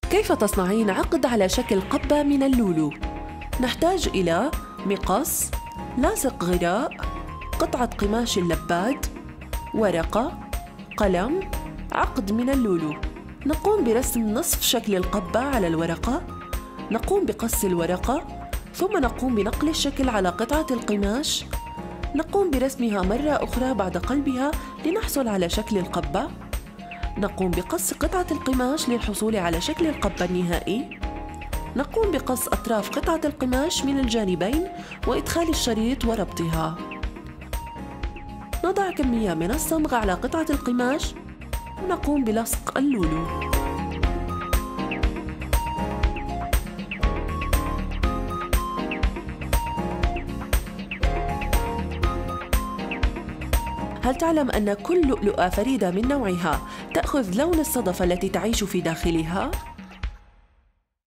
كيف تصنعين عقد على شكل قبة من اللولو؟ نحتاج إلى مقص، لاصق غراء، قطعة قماش اللباد، ورقة، قلم، عقد من اللولو. نقوم برسم نصف شكل القبة على الورقة، نقوم بقص الورقة، ثم نقوم بنقل الشكل على قطعة القماش، نقوم برسمها مرة أخرى بعد قلبها لنحصل على شكل القبة، نقوم بقص قطعة القماش للحصول على شكل القبة النهائي، نقوم بقص أطراف قطعة القماش من الجانبين وإدخال الشريط وربطها. نضع كمية من الصمغ على قطعة القماش ونقوم بلصق اللولو. هل تعلم أن كل لؤلؤة فريدة من نوعها تأخذ لون الصدفة التي تعيش في داخلها؟